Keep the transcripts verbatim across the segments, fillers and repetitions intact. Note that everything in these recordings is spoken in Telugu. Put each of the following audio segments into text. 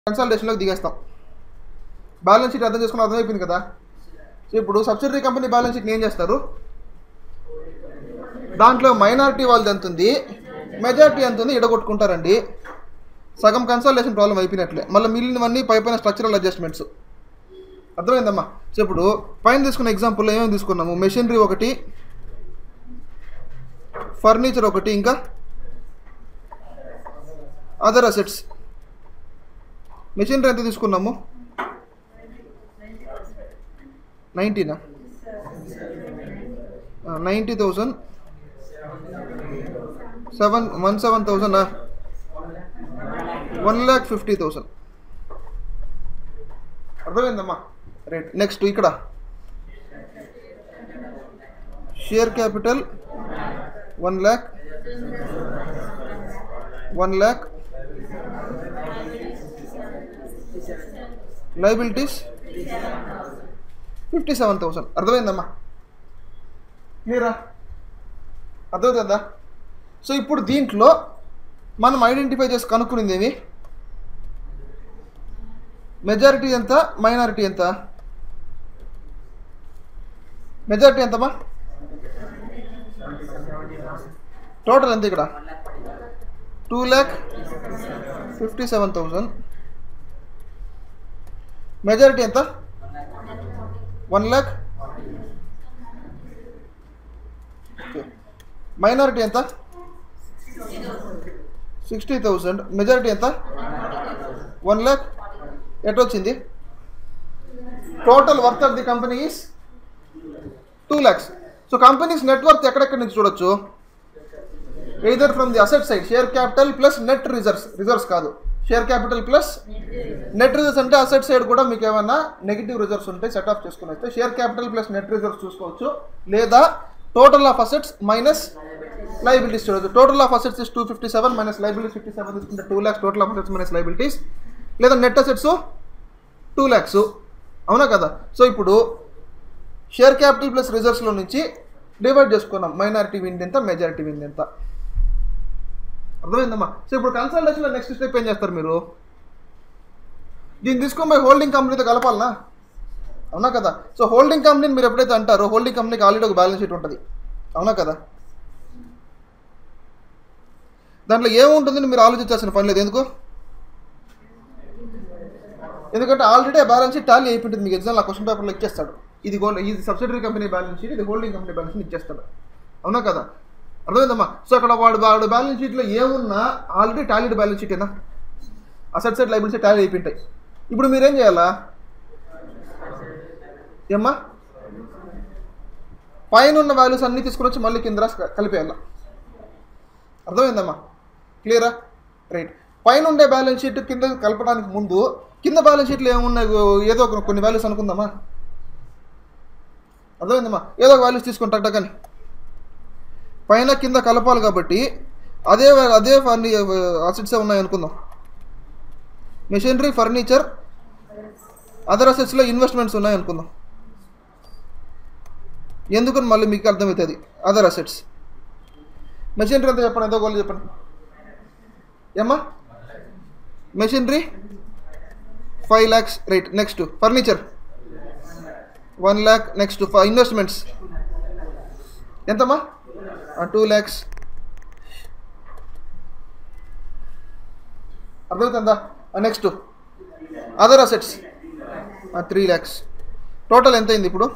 కన్సల్టేషన్లోకి దిగేస్తాం. బ్యాలెన్స్ షీట్ అర్థం చేసుకుని అర్థమైపోయింది కదా. సో ఇప్పుడు సబ్సిడరీ కంపెనీ బ్యాలెన్స్ షీట్ని ఏం చేస్తారు, దాంట్లో మైనారిటీ వాళ్ళది ఎంత ఉంది, మెజారిటీ ఎంత ఉంది ఇడగొట్టుకుంటారండి. సగం కన్సల్టేషన్ ప్రాబ్లం అయిపోయినట్లే. మళ్ళీ మిగిలినవన్నీ పై పైన స్ట్రక్చరల్ అడ్జస్ట్మెంట్స్. అర్థమైందమ్మా. సో ఇప్పుడు పైన తీసుకున్న ఎగ్జాంపుల్లో ఏమేమి తీసుకున్నాము, మెషినరీ ఒకటి, ఫర్నిచర్ ఒకటి, ఇంకా అదర్ అసెట్స్. మెషినరీ ఎంత తీసుకున్నాము, నైంటీనా ninety thousand seven one seven థౌజండా వన్ ల్యాక్ ఫిఫ్టీ థౌజండ్. అర్థమైందమ్మా. రైట్. నెక్స్ట్ ఇక్కడ share capital one lakh one lakh liabilities fifty seven thousand. అర్థమైందమ్మా, క్లియరా, అర్థమవుతుందా. సో ఇప్పుడు దీంట్లో మనం ఐడెంటిఫై చేసి కనుక్కునేది ఏమి, మెజారిటీ ఎంత, మైనారిటీ ఎంత. మెజారిటీ ఎంతమ్మా, టోటల్ ఎంత ఇక్కడ, two lakh fifty seven thousand. Majority ఎంత, వన్ ల్యాక్. మైనారిటీ ఎంత, సిక్స్టీ థౌసండ్. మెజారిటీ ఎంత, వన్ ల్యాక్. ఎటొచ్చింది, total worth of the company is two lakhs. So companies net worth ఎక్కడెక్కడి నుంచి చూడొచ్చు, either from the asset side, share capital plus net reserves. Reserves కాదు, share capital plus net reserves. అంటే అసెట్ సైడ్ కూడా మీకు ఏమైనా నెగిటివ్ రిజర్వ్స్ ఉంటే సెట్ ఆఫ్ చేసుకుని అయితే share capital plus net reserves చూసుకోవచ్చు, లేదా total of assets minus liabilities చూడవచ్చు. Total of assets is two fifty seven minus liabilities fifty seven తీసుకుంటే two lakhs total of assets minus liabilities, లేదా నెట్ అసెట్స్ టూ ల్యాక్స్. అవునా కదా. సో ఇప్పుడు షేర్ క్యాపిటల్ ప్లస్ రిజర్వ్స్లో నుంచి డివైడ్ చేసుకున్నాం, మైనారిటీ వింది ఎంత, మెజారిటీ వింది ఎంత. అర్థమైందమ్మా. సో ఇప్పుడు కన్సల్టేషన్లో నెక్స్ట్ స్టెప్ ఏం చేస్తారు మీరు, దీన్ని తీసుకొని పోయి హోల్డింగ్ కంపెనీతో కలపాలనా. అవునా కదా. సో హోల్డింగ్ కంపెనీని మీరు ఎప్పుడైతే అంటారో, హోల్డింగ్ కంపెనీకి ఆల్రెడీ ఒక బ్యాలెన్స్ షీట్ ఉంటుంది. అవునా కదా. దాంట్లో ఏముంటుందని మీరు ఆలోచించాల్సిన పని లేదు. ఎందుకు, ఎందుకంటే ఆల్రెడీ ఆ బ్యాలెన్స్ షీట్ టాలీ అయిపోయింటుంది. మీకు ఎగ్జామ్లో క్వశ్చన్ పేపర్లో ఇచ్చేస్తాడు, ఇది గోల్డ్, ఇది సబ్సిడరీ కంపెనీ బ్యాలెన్స్ షీట్, ఇది హోల్డింగ్ కంపెనీ బ్యాలెన్స్ షీట్ ఇచ్చేస్తాడు. అవునా కదా. అర్థమైందమ్మా. సో అక్కడ వాడు వాడు బ్యాలెన్స్ షీట్లో ఏమున్నా ఆల్రెడీ టాలీడ్ బ్యాలెన్స్ షీటేనా, అసెట్ సైడ్ లయబిలిటీ టాలీ అయిపోయింటాయి. ఇప్పుడు మీరేం చేయాలా, ఏమ్మా, పైన ఉన్న వాల్యూస్ అన్నీ తీసుకుని వచ్చి మళ్ళీ కింద రాసి కలిపేయాల. అర్థమైందమ్మా, క్లియరా. రైట్. పైన ఉండే బ్యాలెన్స్ షీట్ కింద కలపడానికి ముందు కింద బ్యాలెన్స్ షీట్లో ఏమున్నాయి, ఏదో ఒక కొన్ని వాల్యూస్ అనుకుందామా. అర్థమైందమ్మా. ఏదో ఒక వాల్యూస్ తీసుకుంటా కానీ పైన కింద కలపాలి కాబట్టి అదే అదే ఫర్ని అసెట్సే ఉన్నాయి అనుకుందాం. మెషినరీ, ఫర్నిచర్, అదర్ అసెట్స్లో ఇన్వెస్ట్మెంట్స్ ఉన్నాయి అనుకుందాం. ఎందుకని మళ్ళీ మీకు అర్థమవుతుంది, అదర్ అసెట్స్. మెషినరీ అంతా చెప్పండి, ఏదో గోల్ చెప్పండి ఏమ్మా. Machinery five lakhs. Right. Next furniture one lakh. Next investments ఎంతమ్మా, టూ ల్యాక్స్. అర్థమవుతుందా. Next other assets three lakhs. Total ఎంత అయింది ఇప్పుడు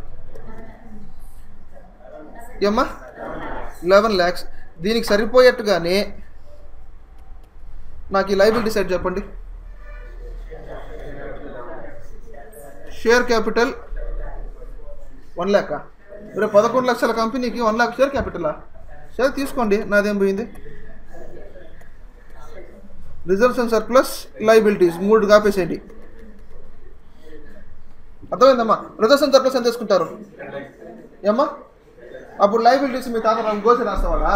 ఏమ్మా, లెవెన్ ల్యాక్స్. దీనికి సరిపోయేట్టుగానే నాకు ఈ లయబిలిటీ సైడ్ చెప్పండి. షేర్ క్యాపిటల్ వన్ ల్యాకా. రేపు పదకొండు లక్షల కంపెనీకి వన్ ల్యాక్ షేర్ క్యాపిటలా, షేర్ తీసుకోండి, నాదేం పోయింది. రిజర్వ్స్ అండ్ సర్ప్లస్, లయబిలిటీస్ మూడు కాపేసేయండి. అర్థమైందమ్మా. రిజర్వ్స్ అండ్ సర్ప్లస్ ఎంత తీసుకుంటారు ఏమ్మా, అప్పుడు లయబిలిటీస్ మీ తాత గోసి రాస్తావాడా,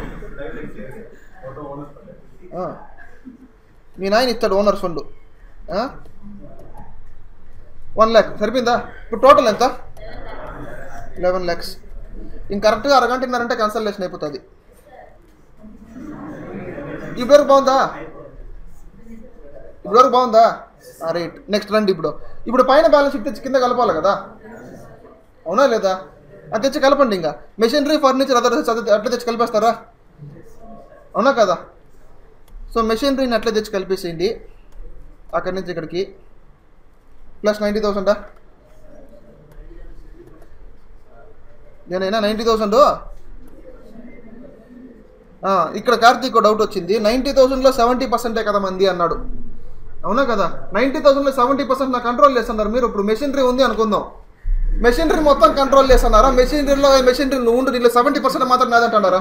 మీ నాయన ఇస్తాడు ఓనర్ ఫండ్. వన్ ల్యాక్ సరిపోయిందా. ఇప్పుడు టోటల్ ఎంత, లెవెన్ ల్యాక్స్. ఇంక కరెక్ట్గా అరగంటన్నారంటే కన్సల్టేషన్ అయిపోతుంది. ఈ పేరు బాగుందా? ఇప్పుడు వరకు బాగుందా? రైట్. నెక్స్ట్ రండి. ఇప్పుడు ఇప్పుడు పైన బ్యాలెన్స్ షీట్ తెచ్చి కింద కలపాలి కదా, అవునా లేదా? అది తెచ్చి కలపండి. ఇంకా మెషినరీ, ఫర్నిచర్, అదర్ అట్లా తెచ్చి కలిపేస్తారా, అవునా కదా? సో మెషినరీని అట్లా తెచ్చి కలిపేసేయండి అక్కడి నుంచి ఇక్కడికి. ప్లస్ నైంటీ థౌసండా? నేనైనా నైంటీ థౌసండ్. ఇక్కడ కార్తీక్ డౌట్ వచ్చింది, నైంటీ థౌసండ్లో సెవెంటీ పర్సెంటే కదా మంది అన్నాడు, అవునా కదా? నైంటీ థౌసండ్లో సెవెంటీ పర్సెంట్ నా కంట్రోల్ చేస్తున్నారు మీరు. ఇప్పుడు మెషినరీ ఉంది అనుకుందాం, మెషినరీ మొత్తం కంట్రోల్ చేస్తున్నారా? మెషినరీలో మెషినరీ నువ్వు ఉండు, దీనిలో సెవెంటీ పర్సెంట్ మాత్రం నాదంటున్నారా?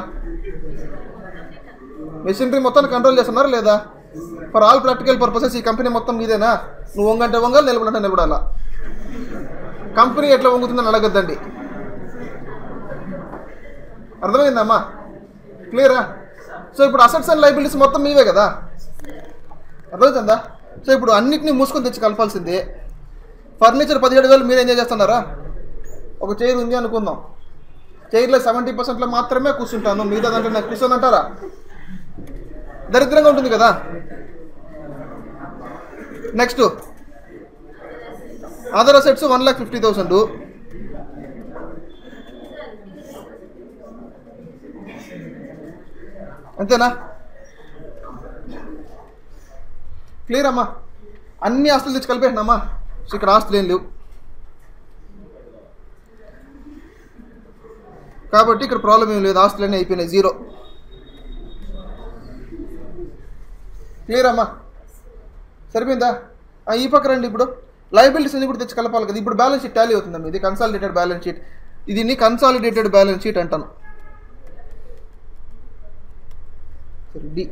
మెషినరీ మొత్తం కంట్రోల్ చేస్తున్నారా లేదా? ఫర్ ఆల్ ప్రాక్టికల్ పర్పసెస్ ఈ కంపెనీ మొత్తం మీదేనా? నువ్వు వంగంటే వంగాలి, నిలబడంటే నిలబడాలా. కంపెనీ ఎట్లా వంగుతుందని అడగద్దండి, అర్థమైందమ్మా? క్లియరా? సో ఇప్పుడు అసెట్స్ అండ్ లైబిలిటీస్ మొత్తం మీవే కదా, అర్థమవుతుందా? సో ఇప్పుడు అన్నిటినీ మూసుకొని తెచ్చి కలపాల్సిందే. ఫర్నిచర్ పదిహేడు వేలు మీరు ఎంజాయ్ చేస్తున్నారా? ఒక చైర్ ఉంది అనుకుందాం, చైర్లో సెవెంటీ పర్సెంట్లో మాత్రమే కూర్చుంటాను, మిగతా దాంట్లో నాకు కూర్చొని అంటారా? దరిద్రంగా ఉంటుంది కదా. Next other assets one lakh fifty thousand. అంతేనా? క్లియర్ అమ్మా? అన్ని ఆస్తులు తెచ్చి కలిపేసినామా? సో ఇక్కడ ఆస్తులు ఏం లేవు కాబట్టి ఇక్కడ ప్రాబ్లం ఏం లేదు, ఆస్తులన్నీ అయిపోయినాయి, జీరో. క్లియర్ అమ్మా? సరిపోయిందా? ఈ పక్క రండి. ఇప్పుడు లైబిలిటీస్ అన్ని కూడా తెచ్చి కలపాలి కదా. ఇప్పుడు బ్యాలెన్స్ షీట్ టాలీ అవుతుందమ్మా, ఇది కన్సాలిడేటెడ్ బ్యాలెన్స్ షీట్. దీన్ని కన్సాలిడేటెడ్ బ్యాలెన్స్ షీట్ అంటాను. సరే, డి.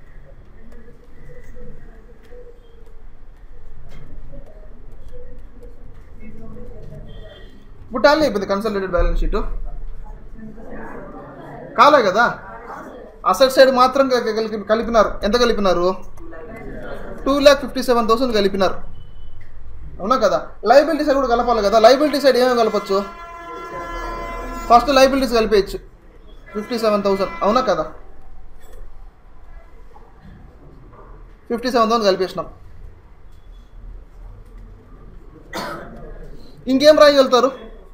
ఇప్పుడు టాలీ అయిపోయింది కన్సాలిడేటెడ్ బ్యాలెన్స్ షీట్. కాలే కదా, అసెట్ సైడ్ మాత్రం కలిపినారు. ఎంత కలిపినారు? Two lakh fifty seven thousand కలిపినారు, అవునా కదా? లైబిలిటీ సైడ్ కూడా కలపాలి కదా. లైబిలిటీ సైడ్ ఏమేమి కలపచ్చు? ఫస్ట్ లైబిలిటీస్ కలిపేయచ్చు, ఫిఫ్టీ సెవెన్ థౌసండ్, అవునా కదా? ఫిఫ్టీ సెవెన్ థౌసండ్ కలిపేసినాం. ఇంకేం రాయగలుగుతారు?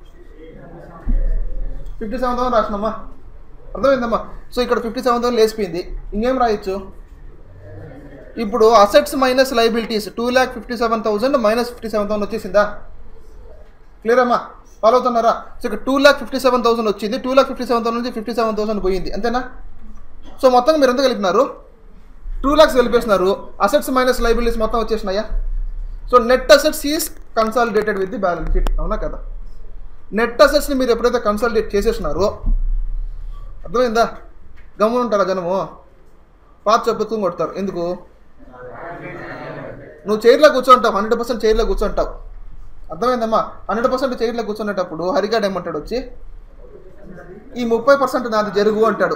ఫిఫ్టీ సెవెన్ థౌసండ్ రాసినామా, అర్థమైందమ్మా? సో ఇక్కడ ఫిఫ్టీ సెవెన్ థౌసండ్ లేసిపోయింది. ఇంకేం రాయొచ్చు? ఇప్పుడు assets minus liabilities two lakh fifty seven thousand minus fifty seven thousand వచ్చేసిందా? క్లియర్ అమ్మా? ఫాలో అవుతున్నారా? సో ఇక్కడ two lakh fifty seven thousand వచ్చింది, two lakh fifty seven thousand నుంచి ఫిఫ్టీ సెవెన్ థౌసండ్ పోయింది, అంతేనా? సో మొత్తం మీరు ఎంత కలిపినారు? టూ ల్యాక్స్ కలిపేసినారు. అసెట్స్ మైనస్ లైబిలిటీస్ మొత్తం వచ్చేసినాయా? So net assets is consolidated with the balance sheet, అవునా కదా? నెట్ అసెట్స్ని మీరు ఎప్పుడైతే కన్సాలిడేట్ చేసేసినారో, అర్థమైందా? గమ్మున ఉంటారా జనము? పాత చెప్పుతూ కొడతారు. ఎందుకు? నువ్వు చైర్లో కూర్చోంటావు, హండ్రెడ్ పర్సెంట్ చైర్లో కూర్చోంటావు, అర్థమైందమ్మా? హండ్రెడ్ పర్సెంట్ చైర్లో కూర్చునేటప్పుడు హరిగాడు ఏమంటాడు వచ్చి, ఈ ముప్పై పర్సెంట్ నాది జరుగు అంటాడు.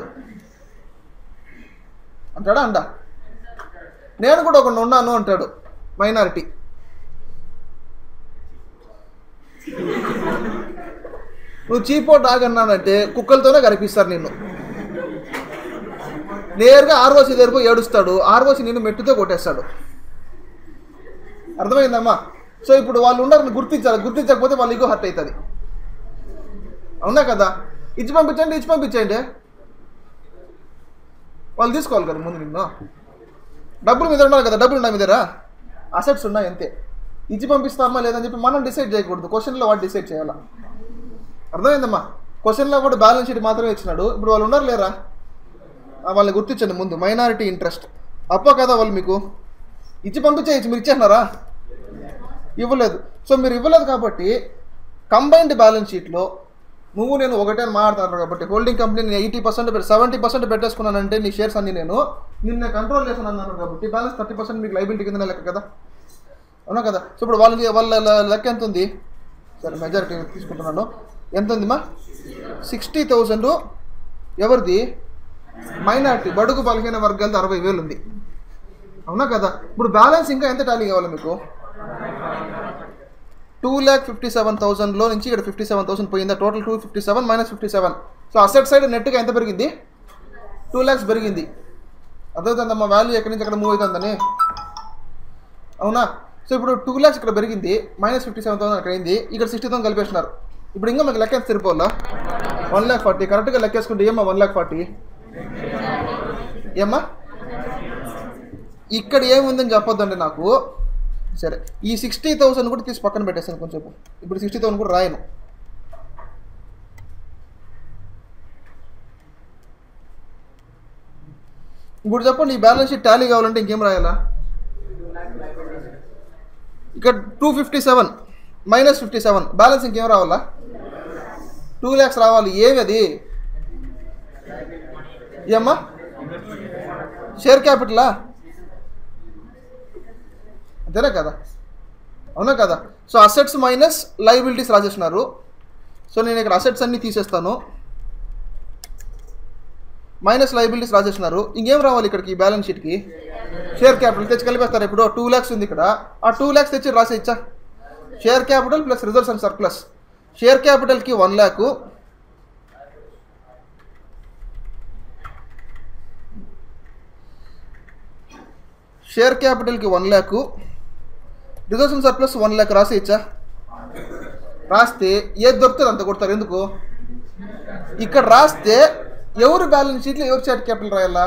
అంటాడా? అండా? నేను కూడా ఒకడు ఉన్నాను అంటాడు, మైనారిటీ. నువ్వు చీపో డాగ్ అన్నానంటే కుక్కలతోనే కనిపిస్తారు నిన్ను. నేరుగా ఆర్ఓసి దగ్గరకు ఏడుస్తాడు, ఆర్ఓసి నిన్ను మెట్టుతో కొట్టేస్తాడు, అర్థమైందమ్మా? సో ఇప్పుడు వాళ్ళు ఉండాలని గుర్తించాలి, గుర్తించకపోతే వాళ్ళు ఈగో హర్ట్ అవుతుంది, అవునా కదా? ఇచ్చి పంపించండి, ఇచ్చి పంపించండి, వాళ్ళు తీసుకోవాలి కదా ముందు నిన్ను. డబ్బులు మీద ఉండాలి కదా, డబ్బులు ఉన్నాయి మీ దగ్గర, అసెట్స్ ఉన్నాయి అంతే. ఇచ్చి పంపిస్తామా లేదని చెప్పి మనం డిసైడ్ చేయకూడదు, క్వశ్చన్లో వాడు డిసైడ్ చేయాలా, అర్థమైందమ్మా? క్వశ్చన్లో కూడా బ్యాలెన్స్ షీట్ మాత్రమే ఇచ్చినాడు. ఇప్పుడు వాళ్ళు ఉన్నారు లేరా? వాళ్ళని గుర్తించండి ముందు. మైనారిటీ ఇంట్రెస్ట్ అప్ప కదా వాళ్ళు మీకు ఇచ్చి పంపించేయచ్చు, మీరు ఇచ్చేస్తున్నారా? ఇవ్వలేదు. సో మీరు ఇవ్వలేదు కాబట్టి కంబైన్డ్ బ్యాలెన్స్ షీట్లో నువ్వు నేను ఒకటే అని మాట్లాడుతున్నాను కాబట్టి హోల్డింగ్ కంపెనీ నేను ఎయిటీ పర్సెంట్ సెవెంటీ పర్సెంట్ పెట్టేసుకున్నానంటే నీ షేర్స్ అన్ని నేను నిన్న కంట్రోల్ చేస్తాను అన్నాను కాబట్టి బ్యాలెన్స్ థర్టీ పర్సెంట్ మీకు లైబిలిటీ కింద లెక్క కదా, అవునా కదా? సో ఇప్పుడు వాళ్ళకి వాళ్ళ లెక్క ఎంత ఉంది? సరే మెజారిటీ తీసుకుంటున్నాను. ఎంత ఉందిమా? సిక్స్టీ థౌజండ్ ఎవరిది? మైనారిటీ, బడుగు బలహీన వర్గాలది అరవై వేలు ఉంది, అవునా కదా? ఇప్పుడు బ్యాలెన్స్ ఇంకా ఎంత టాలీ కావాలి మీకు? టూ ల్యాక్ ఫిఫ్టీ సెవెన్ థౌసండ్లో నుంచి ఇక్కడ ఫిఫ్టీ సెవెన్ థౌసండ్ పోయిందా? Total two fifty seven minus fifty seven. So asset side నెట్గా ఎంత పెరిగింది? టూ ల్యాక్స్ పెరిగింది, అర్థవుతుందమ్మా? వాల్యూ ఎక్కడి నుంచి అక్కడ మూవ్ అవుతుందని. అవునా? సో ఇప్పుడు టూ ల్యాక్స్ ఇక్కడ పెరిగింది, మైనస్ ఫిఫ్టీ సెవెన్ థౌసండ్ అక్కడ అయింది, ఇక్కడ సిక్స్టీ థౌసండ్ కలిపేస్తున్నారు. ఇప్పుడు ఇంకా మీకు లెక్క సరిపోవాలా? వన్ ల్యాక్ ఫార్టీ కరెక్ట్గా లెక్కేసుకుంటే ఏమా వన్ ల్యాక్ ఫార్టీ ఏమ్మా? ఇక్కడ ఏముందని చెప్పొద్దండి నాకు. సరే, ఈ సిక్స్టీ థౌసండ్ కూడా తీసి పక్కన పెట్టేస్తాను కొంచెం. ఇప్పుడు సిక్స్టీ థౌసండ్ కూడా రాయను. ఇప్పుడు చెప్పండి, ఈ బ్యాలెన్స్ షీట్ టాలీ కావాలంటే ఇంకేం రాయాలా? ఇక్కడ two fifty seven minus fifty seven balance ఇంకేం రావాలా? టూ ల్యాక్స్ రావాలి. ఏమి అది? ఏమ్మా? షేర్ క్యాపిటలా? అంతేనా కదా? అవునా కదా? సో అసెట్స్ మైనస్ లయబిలిటీస్ రాసేస్తున్నారు. సో నేను ఇక్కడ అసెట్స్ అన్నీ తీసేస్తాను, మైనస్ లయబిలిటీస్ రాసేస్తున్నారు. ఇంకేం రావాలి ఇక్కడికి? ఈ బ్యాలెన్స్ షీట్కి షేర్ క్యాపిటల్ తెచ్చి కలిపేస్తారు. ఇప్పుడు టూ ల్యాక్స్ ఉంది ఇక్కడ, ఆ టూ ల్యాక్స్ తెచ్చి రాసే ఇచ్చా. Share capital plus reserves and surplus. Share క్యాపిటల్కి వన్ ల్యాకు, షేర్ క్యాపిటల్కి one lakh, reserves and surplus one lakh రాసి ఇచ్చా. రాస్తే ఏది దొరుకుతుంది అంత కొడతారు. ఎందుకు? ఇక్కడ రాస్తే ఎవరు బ్యాలెన్స్ షీట్లో ఎవరు షేర్ క్యాపిటల్ రాయాలా?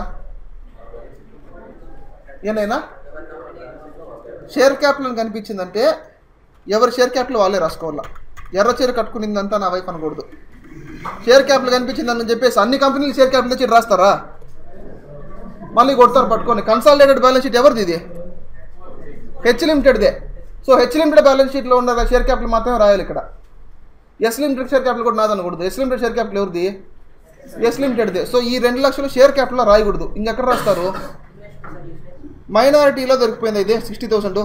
ఏనైనా షేర్ క్యాపిటల్ అని కనిపించిందంటే ఎవరు షేర్ క్యాపిటల్ వాళ్ళే రాసుకోవాలా. ఎర్ర చీర కట్టుకునిందంతా నా వైపు అనకూడదు. షేర్ క్యాపిటల్ కనిపించిందని చెప్పేసి అన్ని కంపెనీలు షేర్ క్యాపిటల్ తెచ్చి రాస్తారా? మళ్ళీ కొడతారు పట్టుకొని. కన్సాలిడేటెడ్ బ్యాలెన్స్ షీట్ ఎవరిది? ఇది హెచ్ లిమిటెడ్దే. సో హెచ్ లిమిటెడ్ బ్యాలెన్స్ షీట్లో ఉన్న షేర్ క్యాపిటల్ మాత్రమే రాయాలి. ఇక్కడ ఎస్ లిమిటెడ్ షేర్ క్యాపిటల్ కూడా నాదనకూడదు. ఎస్ లిమిటెడ్ షేర్ క్యాపిటల్ ఎవరిది? ఎస్ లిమిటెడ్దే. సో ఈ రెండు లక్షలు షేర్ క్యాపిటల్ రాయకూడదు. ఇంకెక్కడ రాస్తారు? మైనారిటీలో దొరికిపోయింది అయితే సిక్స్టీ థౌసండ్.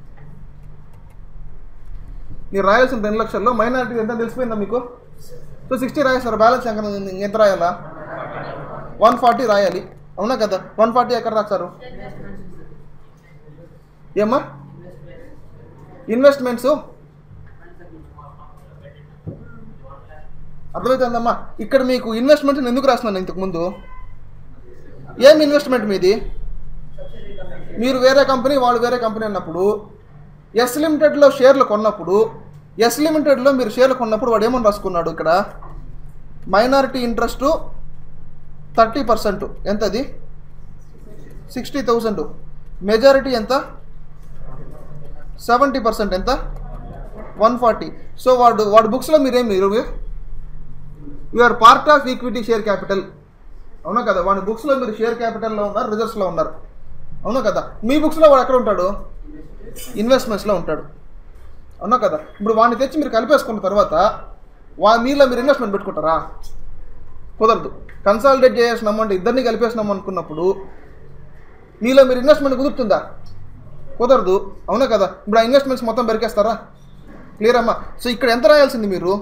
మీరు రాయాల్సిన రెండు లక్షల్లో మైనారిటీ ఎంత తెలిసిపోయిందా మీకు? So sixty రాయేస్తారు. బ్యాలెన్స్ ఎంత రాయాలా? వన్ ఫార్టీ రాయాలి. అవునా కదా? వన్ ఫార్టీ ఎక్కడ రాస్తారు? ఏమ్మా? ఇన్వెస్ట్మెంట్స్ అర్థమవుతుందమ్మా? ఇక్కడ మీకు ఇన్వెస్ట్మెంట్స్ ఎందుకు రాస్తున్నాను ఇంతకుముందు? ఏం ఇన్వెస్ట్మెంట్ మీది? మీరు వేరే కంపెనీ, వాళ్ళు వేరే కంపెనీ అన్నప్పుడు ఎస్ లిమిటెడ్లో షేర్లు కొన్నప్పుడు, ఎస్ లిమిటెడ్లో మీరు షేర్లు కొన్నప్పుడు వాడు ఏమని రాసుకున్నాడు? ఇక్కడ మైనారిటీ ఇంట్రెస్ట్ థర్టీ పర్సెంట్ ఎంత? అది సిక్స్టీ థౌసండ్. మెజారిటీ ఎంత? సెవెంటీ పర్సెంట్ ఎంత? One forty. సో వాడు వాడు బుక్స్లో మీరేం మీరు you are part of equity share capital. అవునా కదా? వాడి బుక్స్లో మీరు షేర్ క్యాపిటల్లో ఉన్నారు, రిజర్వ్స్లో ఉన్నారు. అవునా కదా? మీ బుక్స్లో వాడు ఎక్కడ ఉంటాడు? ఇన్వెస్ట్మెంట్స్లో ఉంటాడు. అవునా కదా? ఇప్పుడు వాడిని తెచ్చి మీరు కలిపేసుకున్న తర్వాత వా మీలో మీరు ఇన్వెస్ట్మెంట్ పెట్టుకుంటారా? కుదరదు. కన్సాలిడేట్ చేసేసినాం అంటే ఇద్దరిని కలిపేసినాం అనుకున్నప్పుడు మీలో మీరు ఇన్వెస్ట్మెంట్ కుదురుతుందా? కుదరదు. అవునా కదా? ఇప్పుడు ఆ ఇన్వెస్ట్మెంట్స్ మొత్తం పెరికేస్తారా? క్లియర్ అమ్మా? సో ఇక్కడ ఎంత రాయాల్సింది మీరు?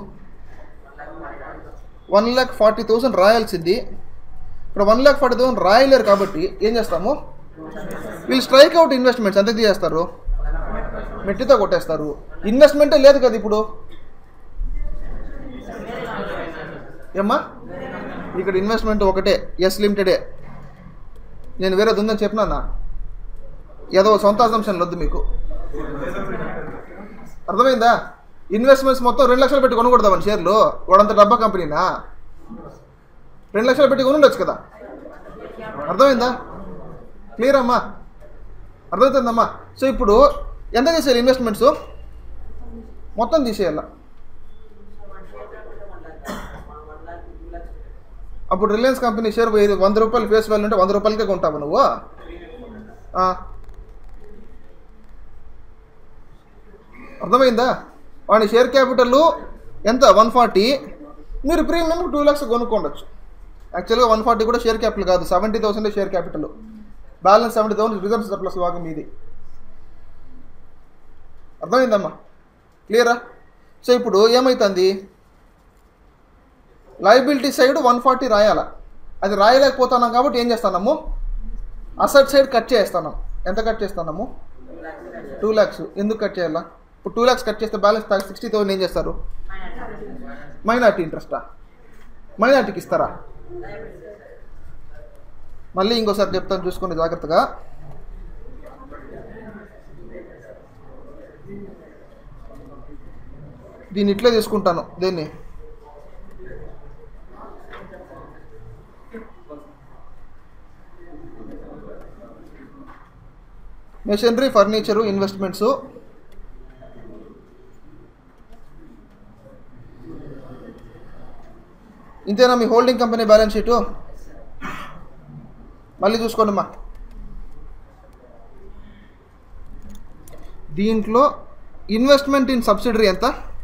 వన్ ల్యాక్ ఫార్టీ థౌసండ్ రాయాల్సింది. ఇక్కడ వన్ ల్యాక్ ఫార్టీ థౌసండ్ రాయలేరు కాబట్టి ఏం చేస్తాము? వీళ్ళు స్ట్రైక్ అవుట్ ఇన్వెస్ట్మెంట్స్ ఎంత తీసేస్తారు? మెట్టితో కొట్టేస్తారు. ఇన్వెస్ట్మెంటే లేదు కదా ఇప్పుడు. ఏమ్మా? ఇక్కడ ఇన్వెస్ట్మెంట్ ఒకటే, ఎస్ లిమిటెడే. నేను వేరేది ఉందని చెప్పినా ఏదో సొంత అసంప్షన్లు వద్దు మీకు. అర్థమైందా? ఇన్వెస్ట్మెంట్స్ మొత్తం రెండు లక్షలు పెట్టి కొనకూడదామని షేర్లు. వాడంత డబ్బా కంపెనీనా? రెండు లక్షలు పెట్టి కొనుండొచ్చు కదా. అర్థమైందా? క్లియర్ అమ్మా? అర్థమవుతుందమ్మా? సో ఇప్పుడు ఎంత తీసేయాలి ఇన్వెస్ట్మెంట్స్? మొత్తం తీసేయాల. అప్పుడు రిలయన్స్ కంపెనీ షేర్ వంద రూపాయలు ఫేస్ వాల్యూ అంటే వంద రూపాయలకే కొంటావు నువ్వు. అర్థమైందా? వాడి షేర్ క్యాపిటల్ ఎంత? One forty. మీరు ప్రీమియం టూ ల్యాక్స్ కొనుక్కోండొచ్చు. యాక్చువల్గా వన్ ఫార్టీ కూడా షేర్ క్యాపిటల్ కాదు, seventy thousand share capital. Balance seventy thousand reserves surplus భాగం మీది. అర్థమైందమ్మా? క్లియరా? సో ఇప్పుడు ఏమవుతుంది? లయబిలిటీ సైడ్ వన్ ఫార్టీ రాయాలా. అది రాయలేకపోతున్నాం కాబట్టి ఏం చేస్తున్నాము? అసెట్ సైడ్ కట్ చేస్తున్నాం. ఎంత కట్ చేస్తున్నాము? టూ ల్యాక్స్. ఎందుకు కట్ చేయాలా? ఇప్పుడు టూ ల్యాక్స్ కట్ చేస్తే బ్యాలెన్స్ సిక్స్టీ థౌసండ్ ఏం చేస్తారు? మైనార్టీ ఇంట్రెస్టా? మైనార్టీకి ఇస్తారా? మళ్ళీ ఇంకోసారి చెప్తాను చూసుకోండి జాగ్రత్తగా. దీన్ని ఇట్లే తీసుకుంటాను. దీన్ని మెషినరీ, ఫర్నిచరు, ఇన్వెస్ట్మెంట్స్, ఇంతేనా మీ హోల్డింగ్ కంపెనీ బ్యాలెన్స్ షీటు? మళ్ళీ చూసుకోండి అమ్మా. దీంట్లో ఇన్వెస్ట్మెంట్ ఇన్ సబ్సిడరీ ఎంత?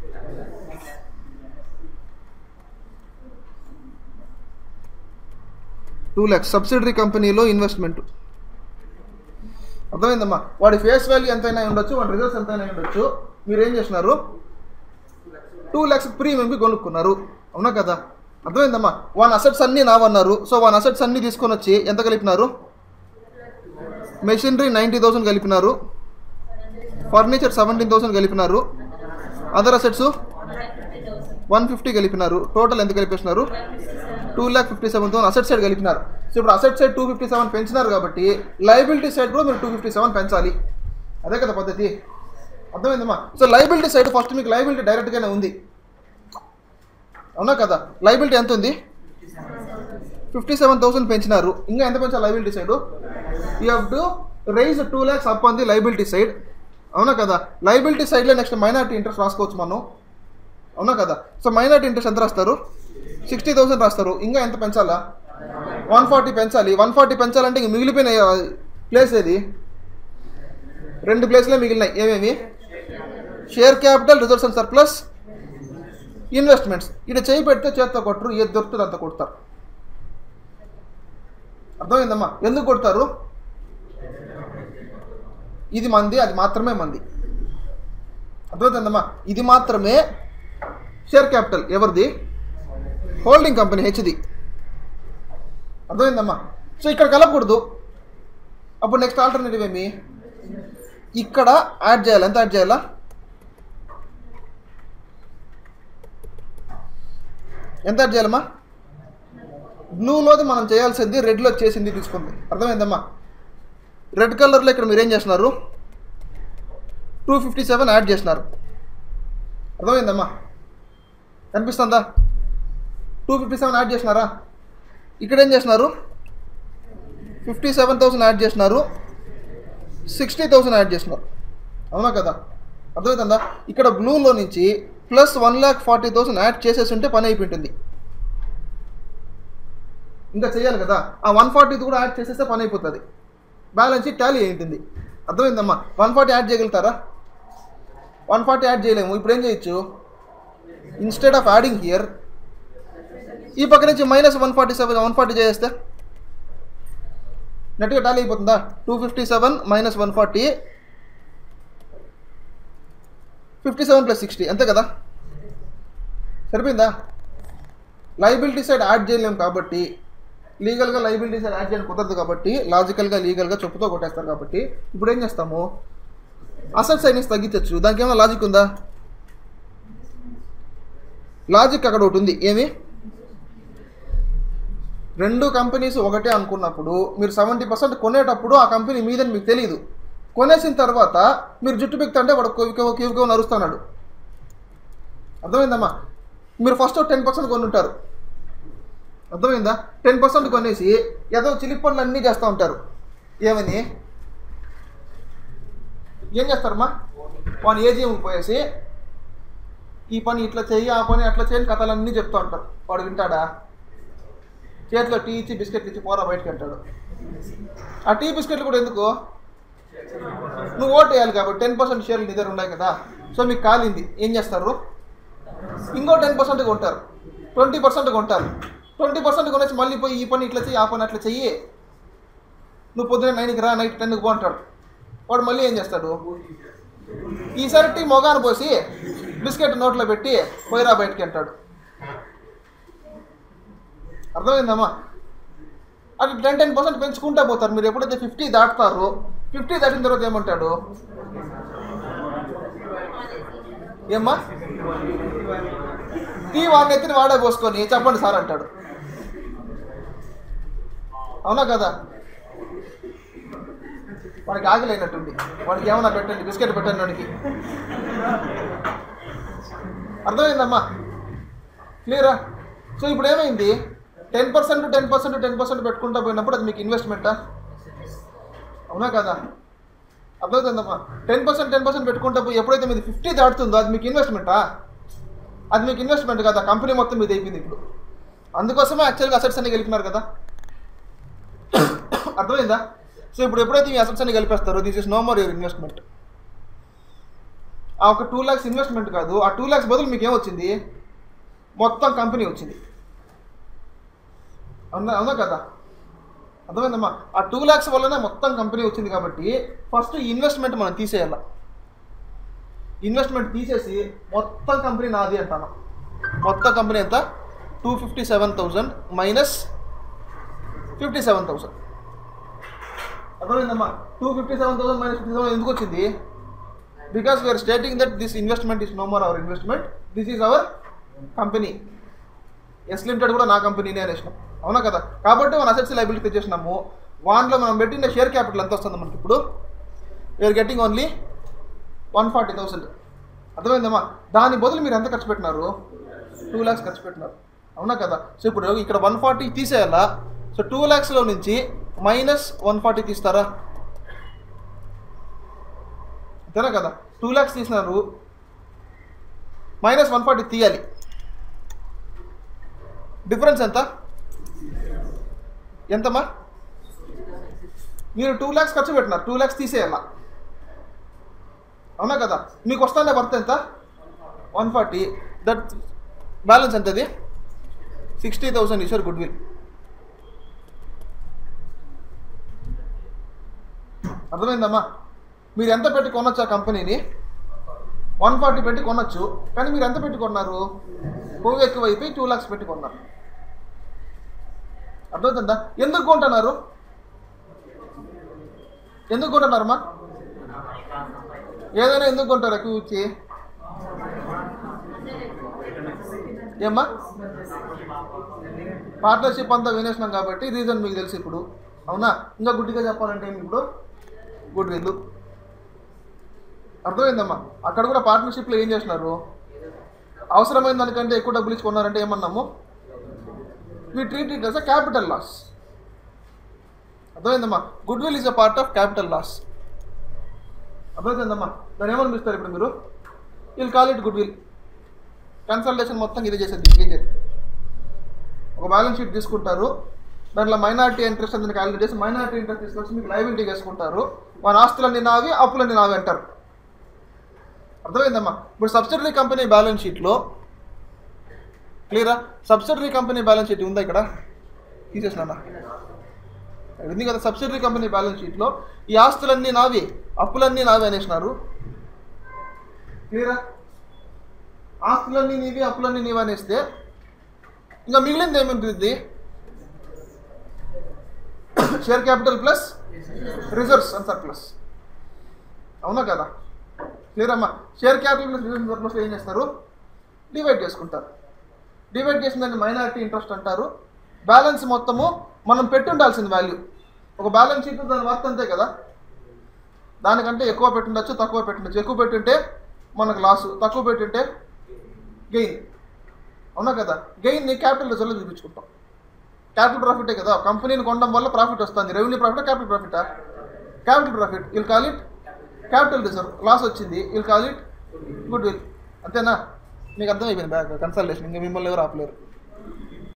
టూ ల్యాక్స్ సబ్సిడరీ కంపెనీలో ఇన్వెస్ట్మెంట్. అర్థమైందమ్మా. వాడి ఫేస్ వాల్యూ ఎంతైనా ఉండొచ్చు, వాడి రిజల్ట్స్ ఎంతైనా ఉండొచ్చు. మీరు ఏం చేసినారు? టూ ల్యాక్స్ ప్రీమియంకి కొనుక్కున్నారు. అవునా కదా? అర్థమైందమ్మా. వన్ అసెట్స్ అన్నీ నావన్నారు. సో వన్ అసెట్స్ అన్నీ తీసుకొని వచ్చి ఎంత కలిపినారు? మెషినరీ నైంటీ థౌసండ్ కలిపినారు, ఫర్నిచర్ సెవెంటీన్ థౌసండ్ కలిపినారు, అదర్ అసెట్స్ వన్ ఫిఫ్టీ కలిపినారు. టోటల్ ఎంత కలిపేసినారు? Two lakh fifty seven thousand asset side కలిపినారు. సో ఇప్పుడు asset side two fifty seven పెంచినారు కాబట్టి లైబిలిటీ సైడ్ కూడా మీరు టూ ఫిఫ్టీ సెవెన్ పెంచాలి. అదే కదా పద్ధతి. అర్థమైందమ్మా. సో లైబిలిటీ సైడ్ ఫస్ట్ మీకు లైబిలిటీ డైరెక్ట్గానే ఉంది. అవునా కదా? లైబిలిటీ ఎంత ఉంది? ఫిఫ్టీ సెవెన్ థౌసండ్ పెంచినారు. ఇంకా ఎంత పెంచాలి liability side? You have to raise two lakhs up on the liability side. అవునా కదా? లైబిలిటీ సైడ్లో నెక్స్ట్ మైనారిటీ ఇంట్రెస్ట్ రాసుకోవచ్చు మనం. అవునా కదా? సో మైనారిటీ ఇంట్రెస్ట్ ఎంత రాస్తారు? సిక్స్టీ థౌసండ్ రాస్తారు. ఇంకా ఎంత పెంచాలా? వన్ ఫార్టీ పెంచాలి. వన్ ఫార్టీ పెంచాలంటే ఇంక మిగిలిపోయిన ప్లేస్ ఏది? రెండు ప్లేస్లే మిగిలినాయి. ఏమేమి? Share capital, reserves and surplus, investments. ఇది చేయి పెడితే చేత్తో కొట్టరు, ఏది దొరుకుతుంది అంత కొడతారు. అర్థమైందమ్మా. ఎందుకు కొడతారు? ఇది మంది, అది మాత్రమే మంది. అర్థమవుతుందమ్మా. ఇది మాత్రమే షేర్ క్యాపిటల్ ఎవరిది? హోల్డింగ్ కంపెనీ హెచ్ది. అర్థమైందమ్మా. సో ఇక్కడ కలపకూడదు. అప్పుడు నెక్స్ట్ ఆల్టర్నేటివ్ ఏమి? ఇక్కడ యాడ్ చేయాలి. ఎంత యాడ్ చేయాలా? ఎంత యాడ్ చేయాలమ్మా? బ్లూలోది మనం చేయాల్సింది రెడ్లో చేసింది తీసుకుంది. అర్థమైందమ్మా. రెడ్ కలర్లో ఇక్కడ మీరు ఏం చేస్తున్నారు? టూ ఫిఫ్టీ సెవెన్ యాడ్ చేసినారు. అర్థమైందమ్మా. కనిపిస్తుందా? టూ ఫిఫ్టీ సెవెన్ యాడ్ చేసినారా? ఇక్కడ ఏం చేసినారు? ఫిఫ్టీ సెవెన్ థౌసండ్ యాడ్ చేసినారు, సిక్స్టీ థౌసండ్ యాడ్ చేసినారు. అవునా కదా? అర్థమవుతుందా? ఇక్కడ బ్లూలో నుంచి plus one lakh forty thousand add చేసేసి ఉంటే పని అయిపోయింటుంది. ఇంకా చేయాలి కదా. ఆ వన్ ఫార్టీది కూడా యాడ్ చేసేస్తే పని అయిపోతుంది. బ్యాలెన్స్ షీట్ టాలీ అయింటుంది. అర్థమైందమ్మా. వన్ ఫార్టీ యాడ్ చేయగలుగుతారా? వన్ ఫార్టీ యాడ్ చేయలేము. ఇప్పుడు ఏం చేయొచ్చు? ఇన్స్టెడ్ ఆఫ్ యాడింగ్ హియర్ ఈ పక్క నుంచి minus one forty seven one forty చేస్తే నెట్గా టాలీ అయిపోతుందా? Two fifty seven minus one forty, fifty seven plus sixty, అంతే కదా? సరిపోయిందా? లైబిలిటీ సైడ్ యాడ్ చేయలేము కాబట్టి, లీగల్గా లైబిలిటీ సైడ్ యాడ్ చేయడం కుదరదు కాబట్టి, లాజికల్గా లీగల్గా చెప్పుతో కొట్టేస్తారు కాబట్టి ఇప్పుడు ఏం చేస్తాము? అసెట్ సైడ్ నుంచి తగ్గించవచ్చు. దానికి ఏమైనా లాజిక్ ఉందా? లాజిక్ అక్కడ ఒకటి ఉంది. ఏమి? రెండు కంపెనీస్ ఒకటే అనుకున్నప్పుడు మీరు సెవెంటీ పర్సెంట్ కొనేటప్పుడు ఆ కంపెనీ మీదని మీకు తెలియదు. కొనేసిన తర్వాత మీరు జుట్టు బిక్తుంటే వాడు కివికో కివికో నరుస్తున్నాడు. అర్థమైందమ్మా. మీరు ఫస్ట్ టెన్ పర్సెంట్ కొనుంటారు. అర్థమైందా? టెన్ పర్సెంట్ కొనేసి ఏదో చిలిపి పనులు అన్నీ చేస్తూ ఉంటారు. ఏమని ఏం చేస్తారమ్మా? వాడు ఏజీఎంకి పోయేసి ఈ పని ఇట్లా చెయ్యి, ఆ పని అట్లా చేయని కథలన్నీ చెప్తూ ఉంటారు. వాడు వింటాడా? చేతిలో టీ ఇచ్చి బిస్కెట్లు ఇచ్చి పోరా బయటకు అంటాడు. ఆ టీ బిస్కెట్లు కూడా ఎందుకు? నువ్వు ఓటు వేయాలి కాబట్టి టెన్ పర్సెంట్ షేర్లు నిద్ర ఉన్నాయి కదా. సో మీకు కాలింది. ఏం చేస్తారు? ఇంకో టెన్ పర్సెంట్ కొంటారు, ట్వంటీ పర్సెంట్ కొంటారు. ట్వంటీ పర్సెంట్ కొనేసి మళ్ళీ పోయి ఈ పని ఇట్లా చెయ్యి, ఆ పని అట్లా చెయ్యి, నువ్వు పొద్దున్న నైన్కి రా, నైట్ టెన్కి పో అంటాడు. వాడు మళ్ళీ ఏం చేస్తాడు? ఈసారి టీ మొగాను పోసి బిస్కెట్ నోట్లో పెట్టి పోయిరా బయటికి అంటాడు. అర్థమైందమ్మా. అట్లా టెన్ టెన్ పర్సెంట్ పెంచుకుంటా పోతారు. మీరు ఎప్పుడైతే ఫిఫ్టీ దాటుతారో, ఫిఫ్టీ దాటిన తర్వాత ఏమంటాడు? ఏమ్మా? టీ వాడిని ఎత్తిని వాడే పోసుకొని చెప్పండి సార్ అంటాడు. అవునా కదా? వాడికి ఆకలి అయినట్టుంది. వాడికి ఏమన్నా పెట్టండి, బిస్కెట్ పెట్టండి వాడికి. అర్థమైందమ్మా? క్లియరా? సో ఇప్పుడు ఏమైంది, ten percent ten percent ten percent పెట్టుకుంటా పోయినప్పుడు అది మీకు ఇన్వెస్ట్మెంటా? అవునా కదా? అర్థమవుతుందమ్మా? టెన్ పర్సెంట్ టెన్ పర్సెంట్ పెట్టుకుంటా పోయి ఎప్పుడైతే మీది ఫిఫ్టీ దాటుతుందో అది మీకు ఇన్వెస్ట్మెంటా? అది మీకు ఇన్వెస్ట్మెంట్ కదా, కంపెనీ మొత్తం మీది అయిపోయింది ఇప్పుడు. అందుకోసమే యాక్చువల్గా అసెట్స్ అన్ని కలిపినారు కదా. అర్థమైందా? సో ఇప్పుడు ఎప్పుడైతే మీ అసెట్స్ అన్ని కలిపేస్తారో this is no more your investment. ఆ ఒక టూ ల్యాక్స్ ఇన్వెస్ట్మెంట్ కాదు, ఆ టూ ల్యాక్స్ బదులు మీకు ఏమొచ్చింది, మొత్తం కంపెనీ వచ్చింది. అవునా అవునా కదా? అర్థమైందమ్మా? ఆ టూ ల్యాక్స్ వల్లనే మొత్తం కంపెనీ వచ్చింది కాబట్టి ఫస్ట్ ఈ ఇన్వెస్ట్మెంట్ మనం తీసేయాల. ఇన్వెస్ట్మెంట్ తీసేసి మొత్తం కంపెనీ నాది అంటాను. మొత్తం కంపెనీ ఎంత? Two fifty seven thousand minus fifty seven thousand. అర్థమైందమ్మా? Two fifty seven thousand minus fifty seven ఎందుకు వచ్చింది? Because we are stating that this investment is no more our investment, this is our company. S limited కూడా నా కంపెనీనే అనేసినాం. అవునా కదా? కాబట్టి మన అసెట్స్ లైబిలిటీ తెచ్చేసినాము. వాన్లో మనం పెట్టిన షేర్ క్యాపిటల్ ఎంత వస్తుంది మనకి ఇప్పుడు? We are getting only one forty thousand. అర్థమైందమ్మా? దాని బదులు మీరు ఎంత ఖర్చు పెట్టినారు? టూ ల్యాక్స్ ఖర్చు పెట్టినారు. అవునా కదా? సో ఇప్పుడు ఇక్కడ వన్ ఫార్టీ తీసేయాలా. సో టూ ల్యాక్స్లో నుంచి మైనస్ వన్ ఫార్టీ తీస్తారా? అంతేనా కదా? టూ ల్యాక్స్ తీసినారు, మైనస్ వన్ ఫార్టీ తీయాలి. డిఫరెన్స్ ఎంత? ఎంతమ్మా? మీరు టూ ల్యాక్స్ ఖర్చు పెట్టినారు, టూ ల్యాక్స్ తీసేయాలా. అవునా కదా? మీకు వస్తానే వర్త్ ఎంత? One forty. దట్ బ్యాలెన్స్ ఎంత? అది sixty thousand is your goodwill. అర్థమైందమ్మా? మీరు ఎంత పెట్టి కొనొచ్చు ఆ కంపెనీని? వన్ ఫార్టీ పెట్టి కొనొచ్చు, కానీ మీరు ఎంత పెట్టి కొన్నారు? కొవ్వు ఎక్కువ అయిపోయి టూ ల్యాక్స్ పెట్టి కొన్నారు. అర్థమవుతుందా? ఎందుకు కొంటున్నారు? ఎందుకు కొంటున్నారమ్మా? ఏదైనా ఎందుకు కొంటారు ఎక్కువ ఇచ్చి? ఏమ్మా? పార్ట్నర్షిప్ అంతా వినేసినాం కాబట్టి రీజన్ మీకు తెలుసు ఇప్పుడు. అవునా? ఇంకా గుడ్డిగా చెప్పాలంటే ఏమి ఇప్పుడు? Goodwill. అర్థమైందమ్మా? అక్కడ కూడా పార్ట్నర్షిప్లో ఏం చేసినారు? అవసరమైన దానికంటే ఎక్కువ డబ్బులు ఇచ్చి కొన్నారంటే ఏమన్నాము? We treat it as a capital loss. అర్థమైందమ్మా? Goodwill is a part of capital loss. అర్థమైందమ్మా? దాన్ని ఏమని పిలుస్తారు ఇప్పుడు మీరు? We'll call it goodwill. Consultation మొత్తం ఇది చేసేది ఇంకేం. ఒక బ్యాలెన్స్ షీట్ తీసుకుంటారు, దాంట్లో మైనారిటీ ఇంట్రెస్ట్ అని క్యాలిక్యులేట్ చేసి మైనారిటీ ఇంట్రెస్ట్ తీసుకొచ్చి మీకు లైబిలిటీ వేసుకుంటారు. మన ఆస్తులన్నీ నావి, అప్పులన్నీ నావి అంటారు. అర్థమైందమ్మా? ఇప్పుడు సబ్సిడరీ కంపెనీ బ్యాలెన్స్ షీట్లో క్లియరా? సబ్సిడరీ కంపెనీ బ్యాలెన్స్ షీట్ ఉందా ఇక్కడ? తీసేసినా ఉంది కదా. సబ్సిడరీ కంపెనీ బ్యాలెన్స్ షీట్లో ఈ ఆస్తులన్నీ నావి, అప్పులన్నీ నావి అనేసినారు. క్లియరా? ఆస్తులన్నీ నీవి, అప్పులన్నీ నీవి అనేస్తే ఇంకా మిగిలింది ఏముంటుంది? Share capital plus reserves and surplus. అవునా కదా? క్లియర్ అమ్మా? Share capital plus reserves surplus ఏం చేస్తారు? డివైడ్ చేసుకుంటారు. డివైడ్ చేసిన దాన్ని మైనారిటీ ఇంట్రెస్ట్ అంటారు. బ్యాలెన్స్ మొత్తము మనం పెట్టి ఉండాల్సిన వాల్యూ. ఒక బ్యాలెన్స్ షీట్ దాని వర్త్ అంతే కదా. దానికంటే ఎక్కువ పెట్టుండొచ్చు, తక్కువ పెట్టుండొచ్చు. ఎక్కువ పెట్టుంటే మనకు లాసు, తక్కువ పెట్టుంటే గెయిన్. అవునా కదా? గెయిన్ని క్యాపిటల్ రిజర్వ్లో చూపించుకుంటాం. క్యాపిటల్ ప్రాఫిటే కదా. కంపెనీని కొనడం వల్ల ప్రాఫిట్ వస్తుంది. రెవెన్యూ ప్రాఫిట్, క్యాపిటల్ ప్రాఫిటా? Capital profit. We'll call it capital reserve. Loss వచ్చింది, we'll call it goodwill. అంతేనా? మీకు అర్థమైపోయింది బ్యాక్ కన్సల్టేషన్. ఇంకా మిమ్మల్ని ఎవరు ఆపలేరు.